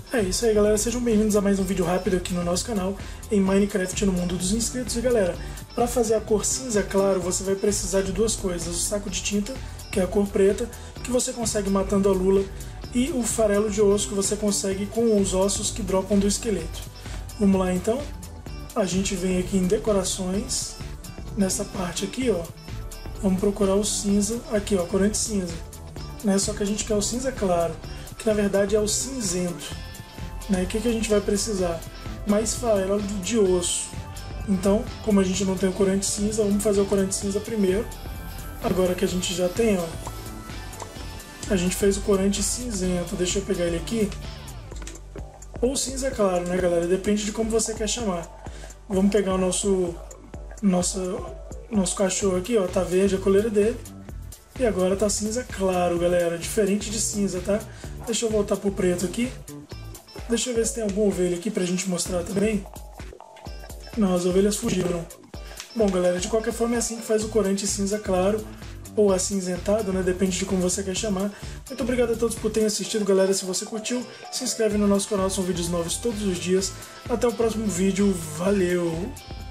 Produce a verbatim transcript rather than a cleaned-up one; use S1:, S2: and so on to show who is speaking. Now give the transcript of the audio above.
S1: É isso aí, galera, sejam bem-vindos a mais um vídeo rápido aqui no nosso canal em Minecraft no mundo dos inscritos. E galera, para fazer a cor cinza claro você vai precisar de duas coisas: o saco de tinta, que é a cor preta, que você consegue matando a lula, e o farelo de osso, que você consegue com os ossos que dropam do esqueleto. Vamos lá então? A gente vem aqui em decorações, nessa parte aqui, ó. Vamos procurar o cinza, aqui ó, corante cinza, né? Só que a gente quer o cinza claro, que na verdade é o cinzento, né? O que, que a gente vai precisar? Mais farelo de osso. Então, como a gente não tem o corante cinza, vamos fazer o corante cinza primeiro. Agora que a gente já tem, ó, a gente fez o corante cinzento. Deixa eu pegar ele aqui. Ou cinza claro, né, galera? Depende de como você quer chamar. Vamos pegar o nosso, nosso, nosso cachorro aqui, ó, tá verde a coleira dele. E agora tá cinza claro, galera, diferente de cinza, tá? Deixa eu voltar pro preto aqui. Deixa eu ver se tem alguma ovelha aqui pra gente mostrar também. Não, as ovelhas fugiram. Bom, galera, de qualquer forma é assim que faz o corante cinza claro, ou acinzentado, né? Depende de como você quer chamar. Muito obrigado a todos por terem assistido, galera. Se você curtiu, se inscreve no nosso canal, são vídeos novos todos os dias. Até o próximo vídeo, valeu!